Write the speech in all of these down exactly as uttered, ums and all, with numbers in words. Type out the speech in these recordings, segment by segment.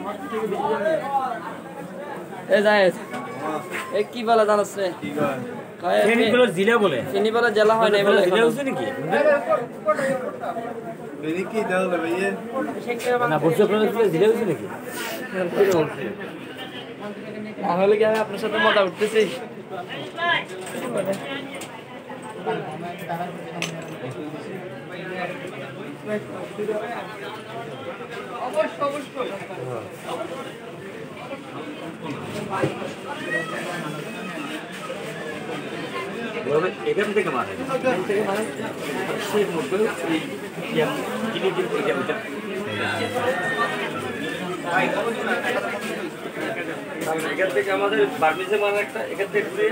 এ জায়েদ এ কি বলা জানাস রে কি কয় ফেনী বলে জেলা বলে ফেনী বলে জেলা হয় না বলে জেলা হচ্ছে নাকি ফেনী কি দাও রে ভাইয়ে না বুঝছো আপনারা জেলা হচ্ছে নাকি তাহলে কি আমি আপনার সাথে মজা উঠতেছি অবশ্য অবশ্যই এখান থেকে মারে এখান থেকে মারে সেই মধ্যে এই কিনে কিনে থেকে এটা এখান থেকে আমাদের বার্মিজে মারা একটা এখান থেকে ঘুরে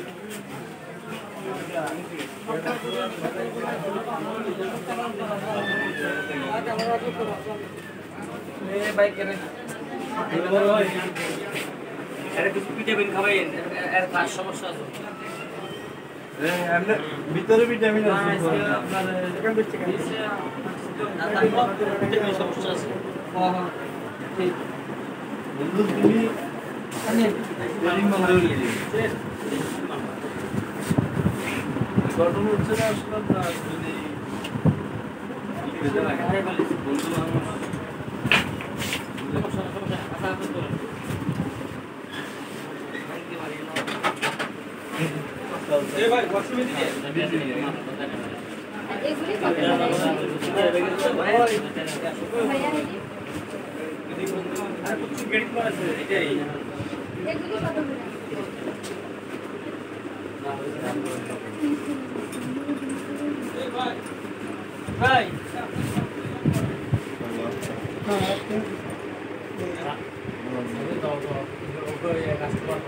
বাইক কেন এর কিছু ভিটামিন খাবেন এর কাজ সমস্যা আছে এমনি ভিতরে ভিটামিন আছে আপনার এখান থেকে ভিটামিন সমস্যা আছে হ্যাঁ হ্যাঁ ঠিক বন্ধু তুমি আমি রিং বন্ধ করে দিয়েছি ঘটনা হচ্ছে না আসলে না যদি এটা লাগে বন্ধু মানুষ সমস্যা সমস্যা আশা করতে এ ভাই ওয়াশরুমে দিকে এগুলি কত ভাইয়া আর কিছু গেট করা আছে এটাই এগুলি কত এ ভাই ভাই হ্যাঁ দাও দাও okay customer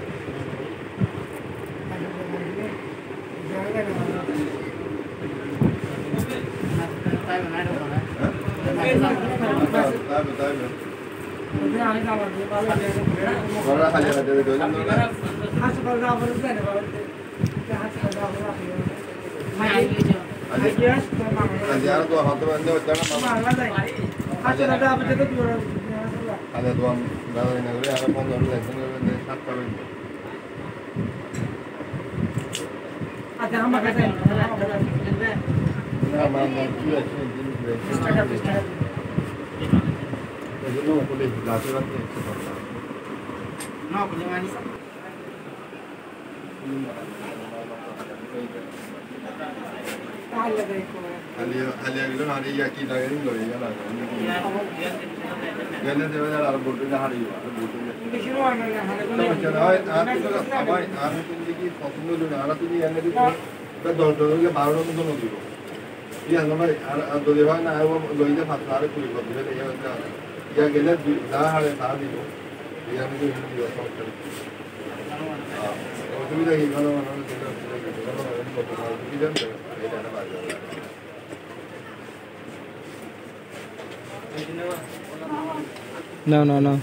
ada tuang dalam negeri ada pun dalam negeri ada satu lagi ada apa kata nama nama juga sih jadi lu boleh belajar nanti nah punya manis Ali Ali aglo hari ya kita ini loh ya lah. Gana dewa jalan arab bodoh dah hari ya. Ini siapa orang yang hari ini? Macam ay, aku tu apa? Aku tu ni kita pasukan tu ni, aku tu ni yang ni tu, kita dua dua ni baru tu tu tu. Ia nama, dua dewa na, aku dua ini pasal ada kulit bodoh ni ya macam. Ia gana dah hari dah ni tu. Ia ni tu dia pasal. Ah, tu ni dah kalau mana tu kita kita kalau mana tu kita kita dah ada ada baca. No, no, no.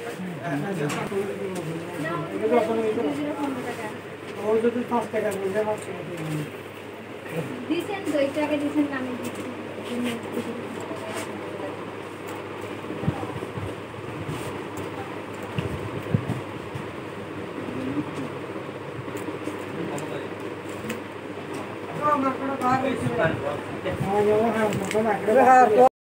Decent, so it's like a decent coming. Oh,